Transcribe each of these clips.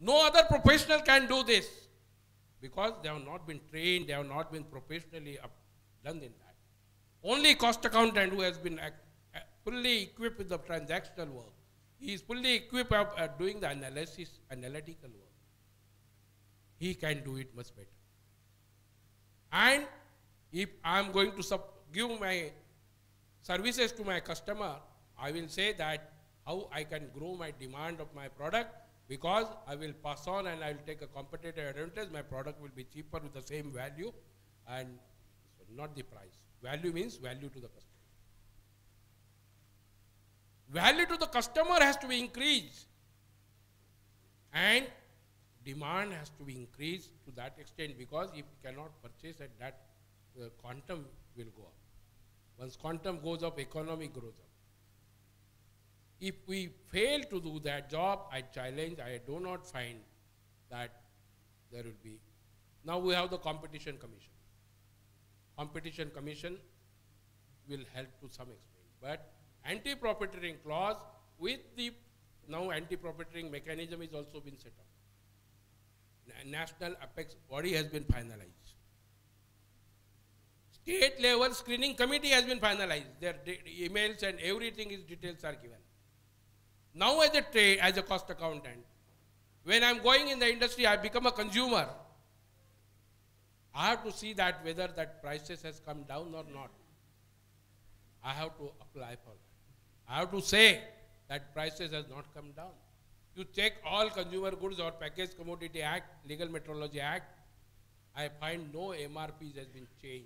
No other professional can do this because they have not been trained, they have not been professionally done in that. Only cost accountant who has been fully equipped with the transactional work, he is fully equipped at doing the analysis, analytical work. He can do it much better. And if I am going to give my services to my customer, I will say that how I can grow my demand of my product, because I will pass on and I will take a competitive advantage. My product will be cheaper with the same value, and so not the price. Value means value to the customer. Value to the customer has to be increased, and demand has to be increased to that extent, because if you cannot purchase at that, quantum will go up. Once quantum goes up, economy grows up. If we fail to do that job, I challenge, I do not find that there will be. Now we have the Competition Commission. Competition Commission will help to some extent. But anti-profiteering clause with the now anti-profiteering mechanism is also been set up. National apex body has been finalized. State level screening committee has been finalized. Their emails and everything is details are given. Now as a cost accountant, when I am going in the industry, I become a consumer. I have to see that whether that prices has come down or not. I have to apply for that. I have to say that prices has not come down. You check all Consumer Goods or Packaged Commodity Act, Legal Metrology Act, I find no MRPs has been changed.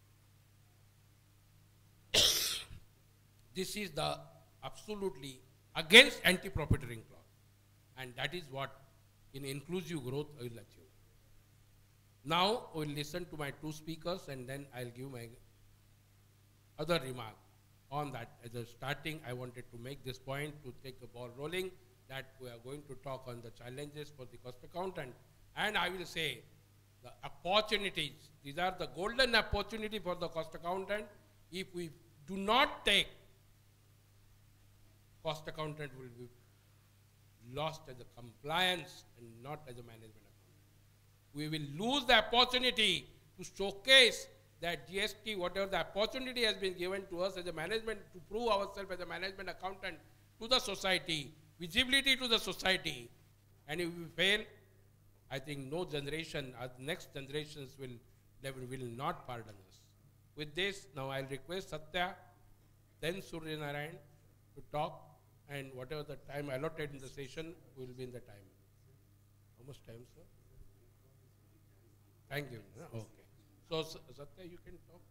This is the absolutely against anti-profiteering clause. And that is what in inclusive growth I will achieve. Now we will listen to my two speakers, and then I will give my other remark on that. As a starting, I wanted to make this point to take the ball rolling, that we are going to talk on the challenges for the cost accountant. And I will say the opportunities. These are the golden opportunity for the cost accountant. If we do not take, cost accountant will be lost as a compliance and not as a management accountant. We will lose the opportunity to showcase that GST, whatever the opportunity has been given to us as a management, to prove ourselves as a management accountant to the society, visibility to the society. And if we fail, I think no generation, next generations will not pardon us. With this, now I'll request Satya, then Surya Narayan to talk, and whatever the time allotted in the session will be in the time. How much time, sir? Thank you. Okay. So, Satya, you can talk.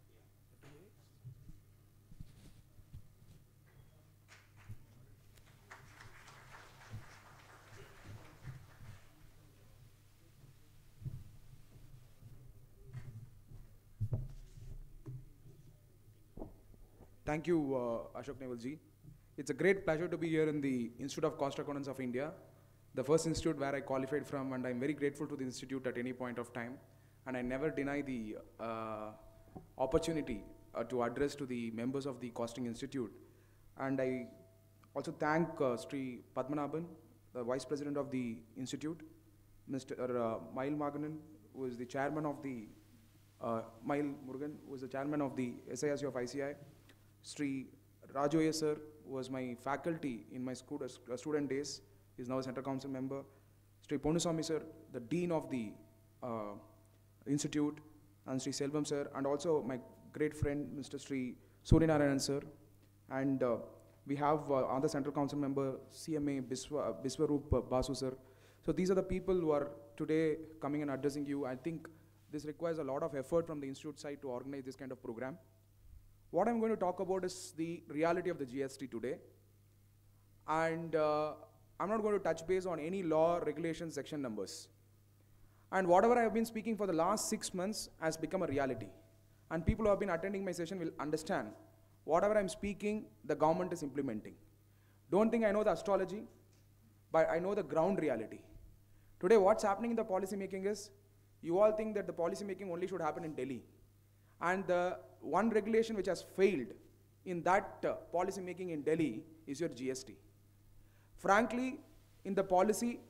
Thank you, Ashok Nevalji. It's a great pleasure to be here in the Institute of Cost Accountants of India, the first institute where I qualified from, and I'm very grateful to the institute at any point of time. And I never deny the opportunity to address to the members of the Costing Institute. And I also thank Sri Padmanabhan, the Vice President of the Institute, Mr. Mail Maganan, who is the Chairman of the, Mail Murugan, who is the Chairman of the SIRC of ICI, Sri Rajoya sir, who was my faculty in my student days, is now a Central Council member, Sri Ponuswamy sir, the Dean of the Institute, and Sri Selvam sir, and also my great friend, Mr. Sri Surya Narayan sir, and we have other Central Council member, CMA Biswaroop Basu sir. So these are the people who are today coming and addressing you. I think this requires a lot of effort from the Institute side to organize this kind of program. What I'm going to talk about is the reality of the GST today. And I'm not going to touch base on any law, regulation, section numbers. And whatever I have been speaking for the last 6 months has become a reality. And people who have been attending my session will understand whatever I'm speaking, the government is implementing. Don't think I know the astrology, but I know the ground reality. Today, what's happening in the policy making is, you all think that the policy making only should happen in Delhi. And the one regulation which has failed in that policy making in Delhi is your GST. Frankly, in the policy,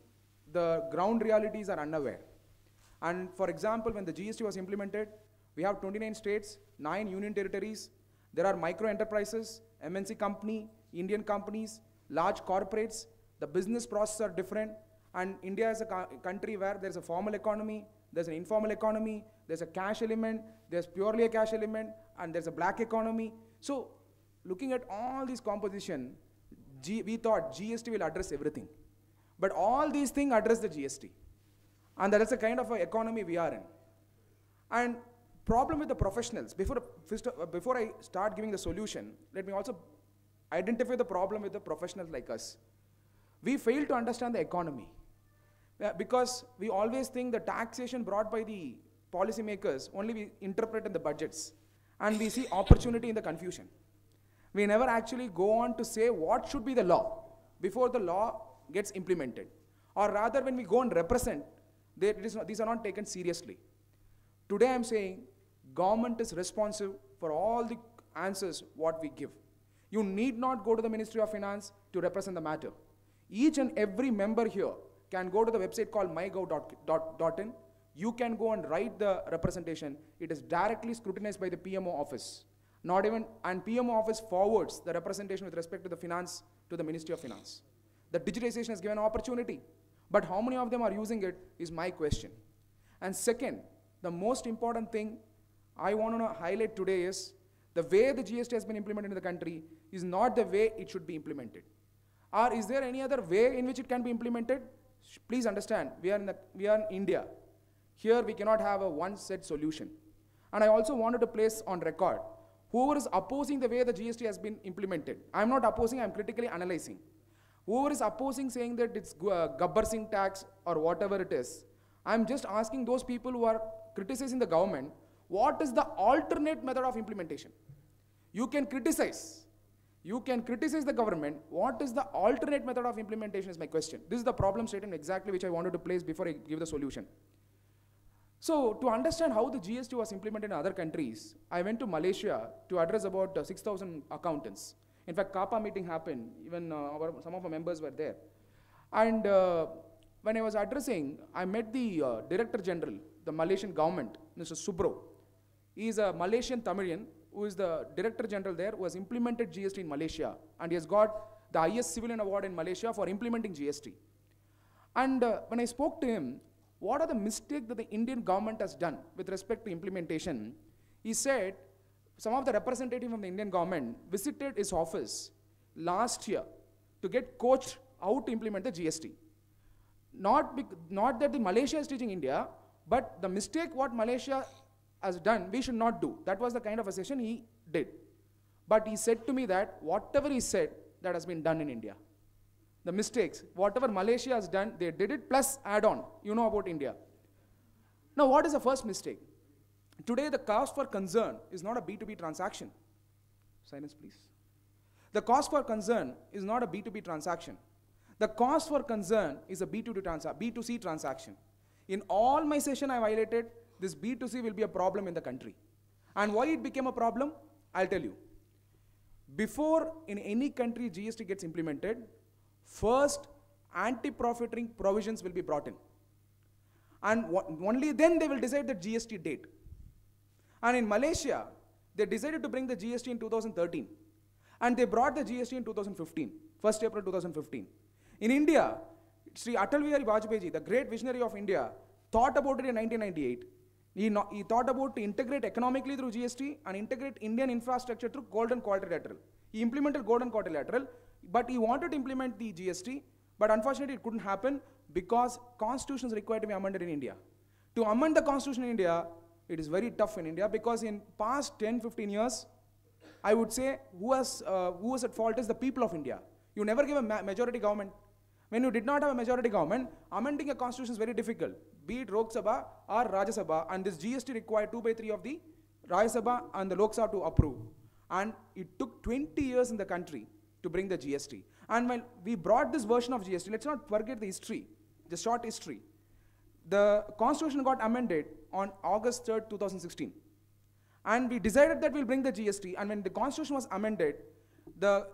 the ground realities are unaware. And for example, when the GST was implemented, we have 29 states, 9 union territories. There are micro enterprises, MNC company, Indian companies, large corporates. The business processes are different. And India is a country where there's a formal economy, there's an informal economy, there's a cash element, there's purely a cash element, and there's a black economy. So looking at all these composition, we thought GST will address everything. But all these things address the GST. And that is the kind of economy we are in. And problem with the professionals, before I start giving the solution, let me also identify the problem with the professionals like us. We fail to understand the economy. Because we always think the taxation brought by the policymakers only we interpret in the budgets. And we see opportunity in the confusion. We never actually go on to say what should be the law before the law gets implemented. Or rather, when we go and represent, these are not taken seriously. Today I'm saying government is responsive for all the answers what we give. You need not go to the Ministry of Finance to represent the matter. Each and every member here can go to the website called mygov.in. You can go and write the representation. It is directly scrutinized by the PMO office. And PMO office forwards the representation with respect to the finance to the Ministry of Finance. The digitization has given an opportunity. But how many of them are using it is my question. And second, the most important thing I want to highlight today is the way the GST has been implemented in the country is not the way it should be implemented. Or is there any other way in which it can be implemented? Please understand, we are in India. Here we cannot have a one-set solution. And I also wanted to place on record, whoever is opposing the way the GST has been implemented, I'm not opposing, I'm critically analyzing. Whoever is opposing saying that it's Gabbar Singh tax or whatever it is, I'm just asking those people who are criticizing the government, what is the alternate method of implementation? You can criticize the government. What is the alternate method of implementation is my question. This is the problem statement exactly which I wanted to place before I give the solution. So to understand how the GST was implemented in other countries, I went to Malaysia to address about 6,000 accountants. In fact, CAPA meeting happened, even some of our members were there. And when I was addressing, I met the Director General, the Malaysian government, Mr. Subro. He is a Malaysian Tamilian who is the Director General there, who has implemented GST in Malaysia. And he has got the highest civilian award in Malaysia for implementing GST. And when I spoke to him, what are the mistakes that the Indian government has done with respect to implementation? He said, some of the representatives from the Indian government visited his office last year to get coached how to implement the GST. Not that the Malaysia is teaching India, but the mistake what Malaysia has done, we should not do. That was the kind of a session he did. But he said to me that whatever he said, that has been done in India. The mistakes, whatever Malaysia has done, they did it plus add on. You know about India. Now, what is the first mistake? Today, the cost for concern is not a B2B transaction. Silence, please. The cost for concern is not a B2B transaction. The cost for concern is a B2C transaction. In all my session, I highlighted this B2C will be a problem in the country. And why it became a problem? I'll tell you. Before in any country GST gets implemented, first anti-profiteering provisions will be brought in. And only then they will decide the GST date. And in Malaysia, they decided to bring the GST in 2013. And they brought the GST in 2015, 1st April 2015. In India, Sri Atal Bihari Vajpayee, the great visionary of India, thought about it in 1998. He thought about to integrate economically through GST and integrate Indian infrastructure through Golden Quadrilateral. He implemented Golden Quadrilateral, but he wanted to implement the GST, but unfortunately it couldn't happen because Constitution is required to be amended in India. To amend the Constitution in India, it is very tough in India because in past 10-15 years, I would say who was at fault is the people of India. You never give a majority government. When you did not have a majority government, amending a constitution is very difficult, be it Lok Sabha or Rajya Sabha, and this GST required 2/3 of the Rajya Sabha and the Lok Sabha to approve. And it took 20 years in the country to bring the GST. And when we brought this version of GST, let's not forget the history, the short history. The constitution got amended on August 3rd, 2016. And we decided that we'll bring the GST, and when the constitution was amended, the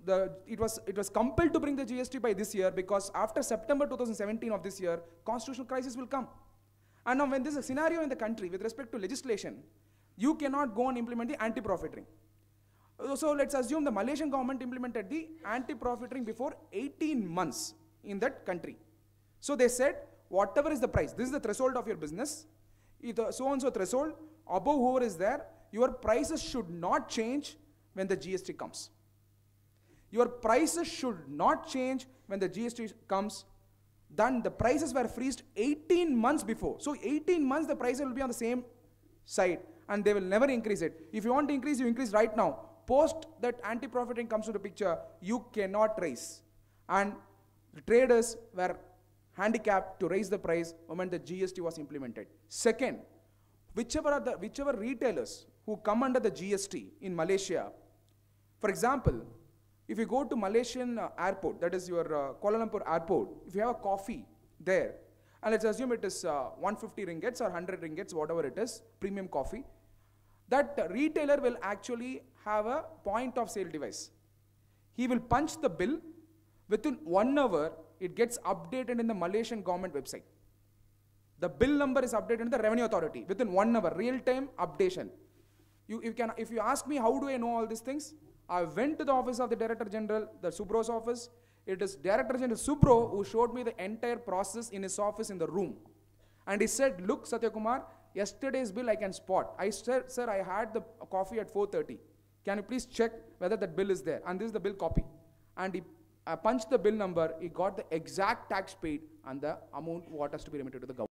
it was compelled to bring the GST by this year because after September 2017 of this year, constitutional crisis will come. And now when there is a scenario in the country with respect to legislation, you cannot go and implement the anti-profiteering. So let's assume the Malaysian government implemented the anti-profiteering before 18 months in that country. So they said, whatever is the price, this is the threshold of your business, so-and-so threshold, above whoever is there, your prices should not change when the GST comes. Your prices should not change when the GST comes. Then the prices were freezed 18 months before. So 18 months the prices will be on the same side and they will never increase it. If you want to increase, you increase right now. Post that anti-profiting comes into the picture, you cannot raise. And the traders were handicapped to raise the price when the GST was implemented. Second, whichever retailers who come under the GST in Malaysia, for example, if you go to Malaysian airport, that is your Kuala Lumpur airport, if you have a coffee there, and let's assume it is 150 ringgits or 100 ringgits, whatever it is, premium coffee, that retailer will actually have a point of sale device. He will punch the bill, within 1 hour, it gets updated in the Malaysian government website. The bill number is updated in the Revenue Authority within 1 hour, real-time updation. If you ask me how do I know all these things, I went to the office of the Director General, the Subro's office. It is Director General Subro who showed me the entire process in his office in the room. And he said, look, Satyakumar, yesterday's bill I can spot. I said, sir, I had the coffee at 4:30. Can you please check whether that bill is there? And this is the bill copy. And he punched the bill number, he got the exact tax paid and the amount what has to be remitted to the government.